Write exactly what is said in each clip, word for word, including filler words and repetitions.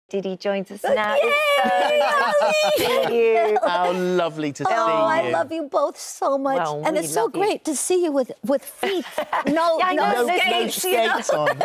Didi joins us now. Yay! It's so lovely to see you. How lovely to oh, see you. Oh, I love you both so much. Well, and we it's so love you. great to see you with, with feet. No, Yeah, I no, know, no, skates, no you know? skates on.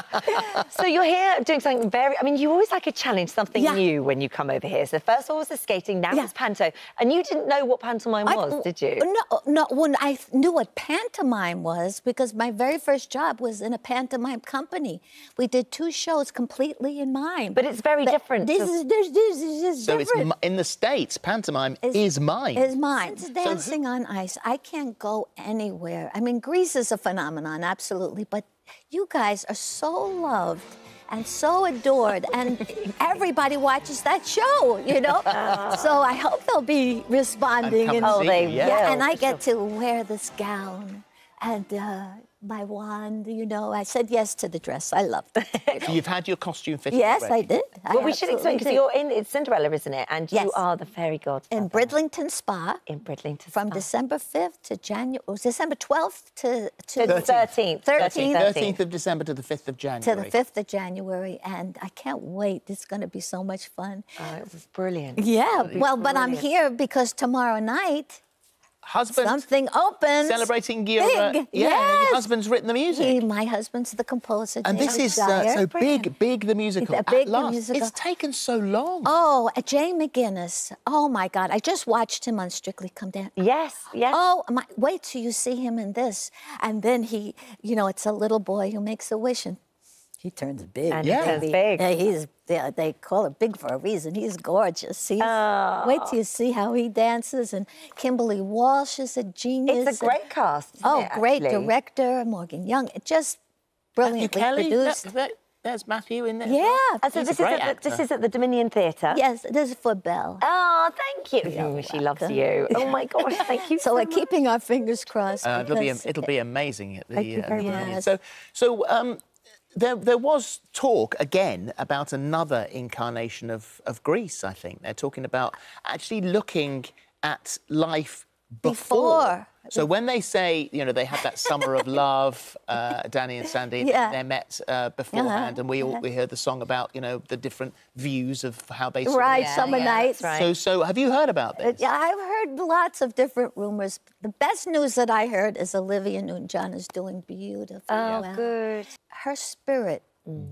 So you're here doing something very... I mean, you always like a challenge, something Yeah. new when you come over here. So first of all was the skating, now Yeah. it's panto. And you didn't know what pantomime I- was, did you? No, no. When I knew what pantomime was, because my very first job was in a pantomime company. We did two shows completely in mime. But it's very But different. This to- is this, this is just So it's different. mi- in the States, pantomime Is- is mine. Is mine. Since who- dancing on ice, I can't go anywhere. I mean, Greece is a phenomenon, absolutely, but you guys are so loved and so adored, and everybody watches that show, you know? So I hope they'll be responding. And come Oh, see they you, yeah. will, and I for get to wear this gown and uh, my wand, you know. I said yes to the dress. I loved it. you know. So you've had your costume fitted Yes, already. I did. I Well, we should explain, because absolutely you're in... It's Cinderella, isn't it? And Yes. you are the fairy godmother. did. In Bridlington Spa. In Bridlington From Spa. December fifth to January, was December twelfth to, to To the thirteenth. thirteenth. thirteenth of December to the fifth of January. to the fifth of January, and I can't wait. It's going to be so much fun. Oh, it was brilliant. Yeah, well, but I'm brilliant. here because tomorrow night, Husband something opens. celebrating your... uh, Big, yeah, yes. your husband's written the music. He, my husband's the composer, and this James is uh, Dyer. so big, big the musical. The Big At the last. musical. It's taken so long. Oh, uh, Jay McGinnis. Oh, my God. I just watched him on Strictly Come Down. Yes, yes. Oh, my, wait till you see him in this. And then he, you know, it's a little boy who makes a wish, and he turns big. And he baby. turns big. Yeah, he's, yeah, they call it big for a reason. He's gorgeous. He's, Oh. Wait till you see how he dances. And Kimberly Walsh is a genius. It's a great cast, isn't Oh, it, great actually? director, Morgan Young. It just Matthew brilliantly Kelly, produced. that- that- there's Matthew in there. Yeah. And so He's this a is, great at the, this actor. is at the Dominion Theatre? Yes, this is for Belle. Oh, thank you. You're Oh, she loves welcome. you. Oh, my gosh, thank you so, So we're much. keeping our fingers crossed. Uh, it'll be because- it'll be amazing at the. Thank you uh, very the much. premiere. So so um, there there was talk again about another incarnation of of Greece. I think they're talking about actually looking at life before. Before. So when they say, you know, they had that summer of love, uh, Danny and Sandy, Yeah. they met uh, beforehand, Uh-huh. and we all Yeah. we heard the song about, you know, the different views of how they saw Right, it. Yeah, summer yeah, nights. that's right. So so have you heard about this? Yeah, I've heard lots of different rumors. The best news that I heard is Olivia Newton-John is doing beautifully Oh, well. good. Her spirit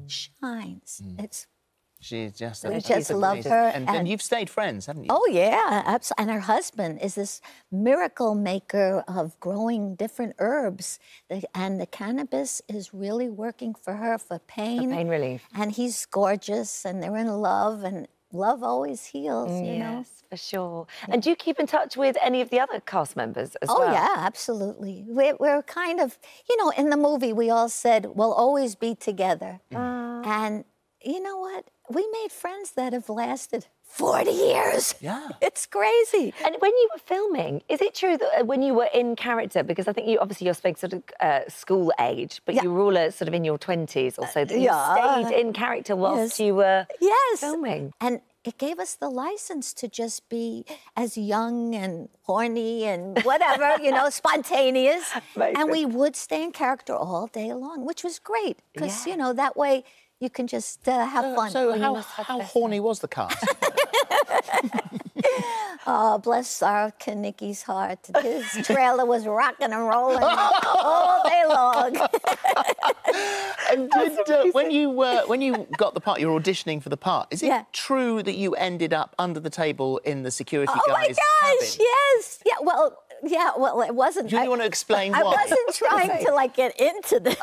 shines. It's She's just, We she's just love amazing. her, and, and and- you've stayed friends, haven't you? oh yeah, absolutely. And her husband is this miracle maker of growing different herbs, The- and the cannabis is really working for her for pain. pain relief. And he's gorgeous, and they're in love, and love always heals. You know. Yes, for sure. And do you keep in touch with any of the other cast members as Oh, well? yeah, absolutely. We're, we're kind of, you know, in the movie, we all said, we'll always be together. And you know what? We made friends that have lasted forty years. Yeah. It's crazy. And when you were filming, is it true that uh, when you were in character, because I think you obviously you're speaking sort of uh, school age, but Yeah. you were all uh, sort of in your twenties or so, that you yeah. stayed in character whilst Yes. you were Yes. filming? And it gave us the license to just be as young and horny and whatever, you know, spontaneous. Amazing. And we would stay in character all day long, which was great because, Yeah. you know, that way you can just uh, have fun. So how, must have how best horny was the cast? Oh, bless our Kanicki's heart. This trailer was rocking and rolling all day long. and did, uh, when you uh, when you got the part, you were auditioning for the part. Is it Yeah. true that you ended up under the table in the security Oh my guy's gosh, cabin? yes. Yeah, well, yeah, well, it wasn't. Do you I, want to explain I why? wasn't trying to like get into the.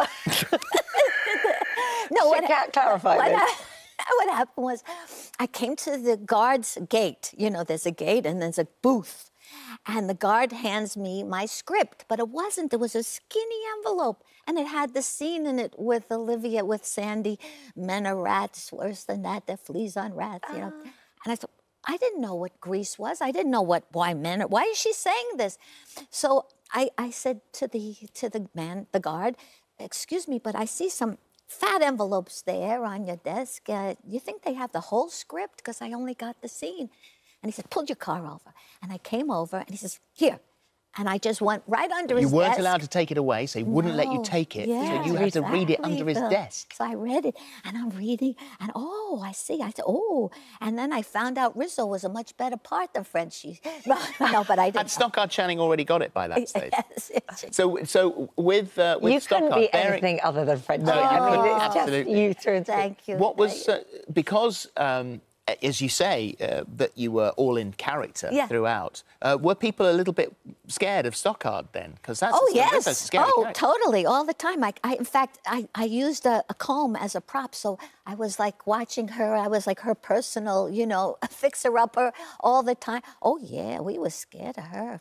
no, what, can't clarify what, this. ha- what happened was, I came to the guard's gate. You know, there's a gate and there's a booth, and the guard hands me my script, but it wasn't. It was a skinny envelope, and it had the scene in it with Olivia, with Sandy. Men are rats. Worse than that, they're fleas on rats. You know, and I thought. I didn't know what Greece was. I didn't know what why men. Why is she saying this? So I, I said to the to the man, the guard, "Excuse me, but I see some fat envelopes there on your desk. Uh, you think they have the whole script? Because I only got the scene." And he said, "Pull your car over." And I came over, and he says, "Here." and I just went right under you his desk. You weren't allowed to take it away, so he wouldn't no. let you take it. Yeah, so you had exactly, to read it under his Phil. desk. So I read it, and I'm reading, and oh, I see. I said, oh, and then I found out Rizzo was a much better part than Frenchy. No, no, but I didn't. Had Stockard Channing already got it by that stage? Yes, yes. So, so with uh, with you Stockard, couldn't be bearing... anything other than Frenchy. No, you I mean, couldn't, it's absolutely. just you through and through. Thank you. What was uh, because, um, as you say, uh, that you were all in character yeah. throughout. Uh, were people a little bit scared of Stockard then? Because that's oh a, yes, that's a scary oh character. totally, all the time. I, I in fact, I, I used a, a comb as a prop, so I was like watching her. I was like her personal, you know, fixer-upper all the time. Oh yeah, we were scared of her.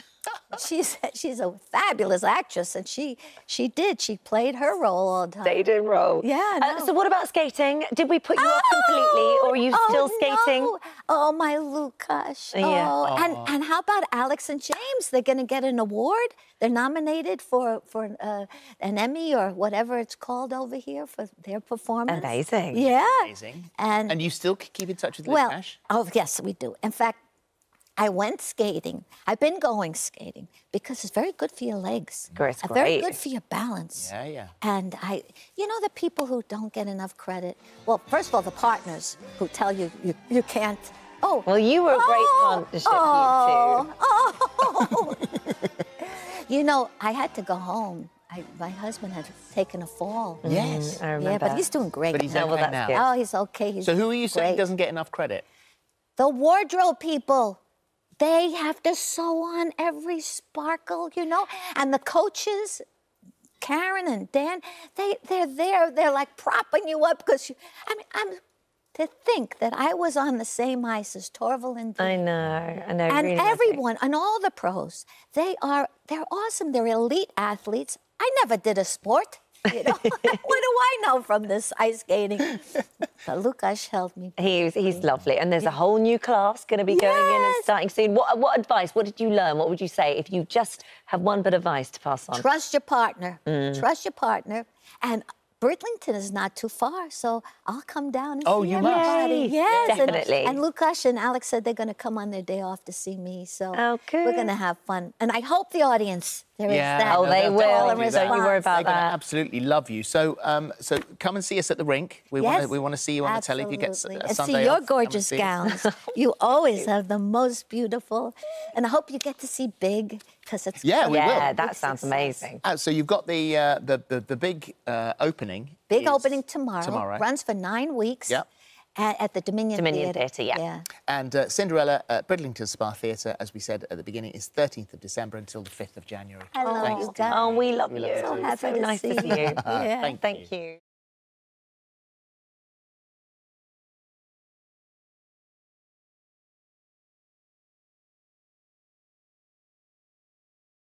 she's she's a fabulous actress, and she she did she played her role all the time. Stayed in role. Yeah. No. Uh, so what about skating? Did we put you oh, off completely, or are you oh, still skating? No. Oh my Lukash. Yeah. Oh, Oh. and and how about Alex and James? They're going to get an award. They're nominated for for uh, an Emmy or whatever it's called over here for their performance. Amazing. Yeah. Amazing. And And you still keep in touch with well, Lukash? oh yes, we do. In fact, I went skating. I've been going skating because it's very good for your legs. Great, Uh, Very great. good for your balance. Yeah, yeah. And I, you know, the people who don't get enough credit. Well, first of all, the partners who tell you you, you can't. Oh. Well, you were a great oh, partnership, oh, you two. Oh. You know, I had to go home. I, my husband had taken a fall. Yes. I remember. Yeah, but he's doing great. But he's now. okay well, that's now. good. Oh, he's okay. He's So who are you saying great. doesn't get enough credit? The wardrobe people. They have to sew on every sparkle, you know? And the coaches, Karen and Dan, they, they're there. They're like propping you up because, you, I mean, I'm, to think that I was on the same ice as Torval and Didi. I know, I know. And really lovely. everyone, and all the pros, they are, they're awesome. They're elite athletes. I never did a sport. You know, what do I know from this ice skating? But Lukash helped me. He's he's lovely, and there's a whole new class going to be going in and Yes. starting soon. What what advice? What did you learn? What would you say if you just have one bit of advice to pass on? Trust your partner. Mm. Trust your partner. And Bridlington is not too far, so I'll come down and Oh, see you must. everybody. Yay. Yes, and- Definitely. And, Lukash and Alex said they're going to come on their day off to see me, so Oh, good. we're going to have fun. And I hope the audience there is Yeah, that. Oh, they they'll will. definitely do that. Don't you worry about They're going to that. absolutely love you. So, um, so come and see us at the rink. We want Yes, to we want to see you on the telly if you get s- absolutely. a And Sunday see your off, come and gorgeous see us. gowns. You always have the most beautiful. And I hope you get to see Big, because it's Yeah, we will. Yeah, Big that sounds success. amazing. Uh, so you've got the uh, the, the the big uh, opening. Big is opening tomorrow. Tomorrow. Runs for nine weeks. Yep. At, at the Dominion, Dominion Theatre. Theatre, yeah. yeah. And uh, Cinderella at Bridlington Spa Theatre, as we said at the beginning, is thirteenth of December until the fifth of January. I love Thanks, you Tina. guys. Oh, we love We you. love you So too. happy so to nice see to see you. you. Yeah. Thank Thank you.